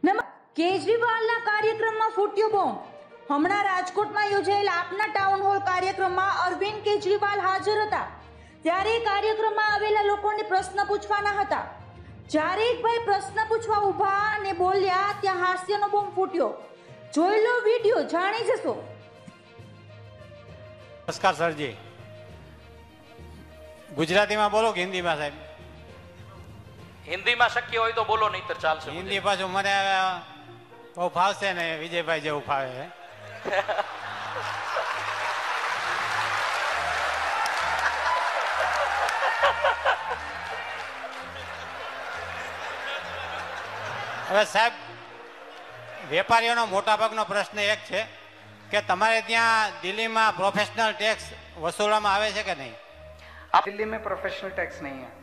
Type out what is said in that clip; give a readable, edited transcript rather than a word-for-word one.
કેજરીવાલના કાર્યક્રમમાં ફૂટ્યો બોમ્બ। હમણાં રાજકોટમાં યોજાયેલા આપના ટાઉન હોલ કાર્યક્રમમાં અરવિંદ કેજરીવાલ હાજર હતા, ત્યારે કાર્યક્રમમાં આવેલા લોકોને પ્રશ્ન પૂછવાના હતા। જ્યારે એક ભાઈ પ્રશ્ન પૂછવા ઊભા અને બોલ્યા ત્યાં હાસ્યનો બોમ્બ ફૂટ્યો। જોઈ લો વિડિયો, જાણી જશો। નમસ્કાર સરજી, ગુજરાતીમાં બોલો કે હિન્દીમાં સાહેબ? હિન્દીમાં શક્ય હોય તો બોલો, નહીતર ચાલશે। હિન્દી પાછું મને બહુ ફાવશે ને, વિજયભાઈ જેવું ફાવે। હવે સાહેબ, વેપારીઓનો મોટા ભાગનો પ્રશ્ન એક છે કે તમારે ત્યાં દિલ્હીમાં પ્રોફેશનલ ટેક્સ વસૂલવામાં આવે છે કે નહીં? दिल्ली में प्रोफेशनल टैक्स नहीं है।